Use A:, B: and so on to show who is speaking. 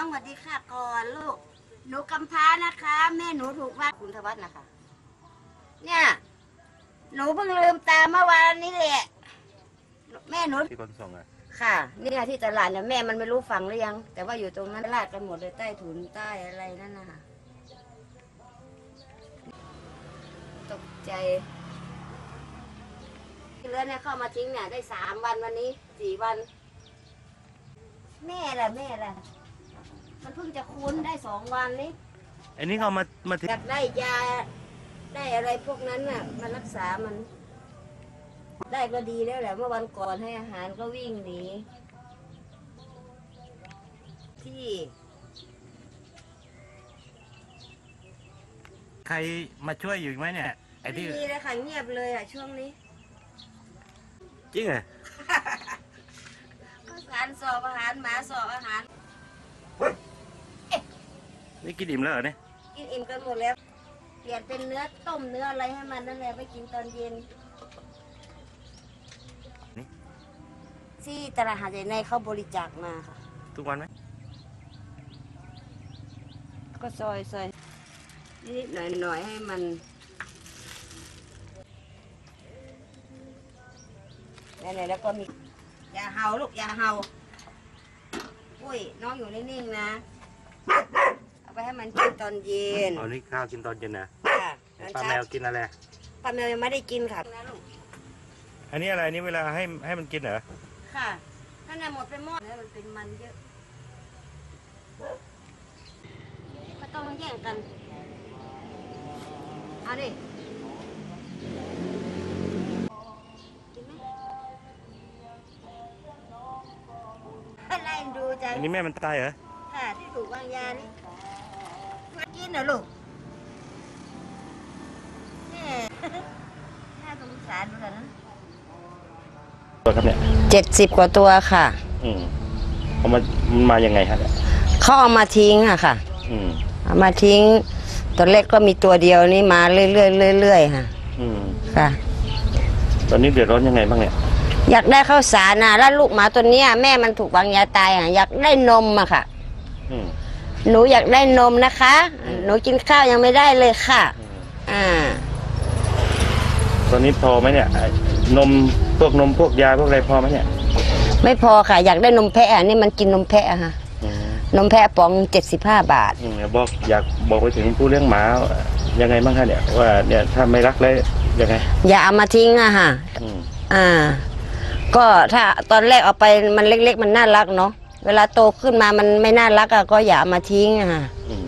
A: สวัสดีค่ะก่อนลูกหนูกำพร้านะคะแม่หนูถูกว่าคุณทวัฒน์นะคะเนี่ยหนูเพิ่งลืมตาเมื่อวานนี้แหละแม่หนู
B: ที่คนส่งอ่ะ
A: ค่ะนี่ไงที่ตลาดเนี่ยแม่มันไม่รู้ฟังหรือยังแต่ว่าอยู่ตรงนั้นลาดกันหมดเลยใต้ถุนใต้อะไรนั่นนะคะตกใจเรือเนี่ยเข้ามาทิ้งเนี่ยได้3 วันวันนี้4 วันแม่ล่ะมันเพิ่งจะคุ้นได้2 วันนี้
B: อันนี้เขามา
A: อยากได้ยาได้อะไรพวกนั้นน่ะมารักษามันได้ก็ดีแล้วแหละเมื่อวันก่อนให้อาหารก็วิ่งหนีที่
B: ใครมาช่วยอยู่ไหมเนี่ยไอ้ที่
A: ไม่มีเลยค่ะเงียบเลยอ่ะช่วงนี้
B: จริงเหรอ
A: ก็สารสอบอาหารหมาสอบอาหาร
B: นี่กินอิ่มแล้วเหรอเนี่ย
A: กินอิ่มกันหมดแล้วเปลี่ยนเป็นเนื้อต้มเนื้ออะไรให้มันนั่นแหละไปกินตอนเย็นที่ตลาดหาดใหญ่ในเขาบริจาคมาค่ะ
B: ทุกวันไหม
A: ก็ซอยนิดหน่อยให้มันนี่แล้วก็มีอย่าเห่าลูกอย่าเห่าอุ้ยน้องอยู่นิ่งๆนะเอาไปให้มันกินตอนเย็น
B: อ๋อนี่ข้าวกินตอนเย็นนะ
A: ค่ะ
B: ป้าแมวกินอะไร
A: ป้าแมวยังไม่ได้กินค่ะ
B: อันนี้อะไรนี่เวลาให้มันกินเหรอ
A: ค่ะถ้าเนี่ยหมดไปหมดแล้วมันเป็นมันเยอะไม่ต้องมาแย่งกันเอาดิกินไหมอะไรดูใจ
B: อันนี้แม่มันตายเหรอ
A: ค่ะที่ถูกวางยานี่มากินเหรอลูกนี่น่าสงสารเหมือนกันนะ
B: ตัวครับเนี่ย
A: 70 กว่าตัวค่ะ
B: มันมายังไงฮะเนี่ย
A: เขาเอามาทิ้งอะค่ะเอามาทิ้งตอนแรกก็มีตัวเดียวนี่มาเรื่อยๆค่ะค่ะ
B: ตอนนี้เดือดร้อนยังไงบ้างเนี่ย
A: อยากได้ข้าวสารนะแล้วลูกหมาตัวเนี้ยแม่มันถูกวางยาตายอ่ะอยากได้นมอะค่ะหนูอยากได้นมนะคะหนูกินข้าวยังไม่ได้เลยค่ะ
B: ตอนนี้พอไหมเนี่ยนมพวกยาพวกอะไรพอไหมเนี่ย
A: ไม่พอค่ะอยากได้นมแพะนี่มันกินนมแพะค่ะนมแพะป๋อง75 บาท
B: อยากบอกไปถึงผู้เลี้ยงหมายังไงบ้างคะเนี่ยว่าเนี่ยถ้าไม่รักเลยยังไง
A: อย่าเอามาทิ้งอะค่ะก็ถ้าตอนแรกเอาไปมันเล็กๆมันน่ารักเนาะเวลาโตขึ้นมามันไม่น่ารักอะก็อย่าเอามาทิ้งอะค่ะ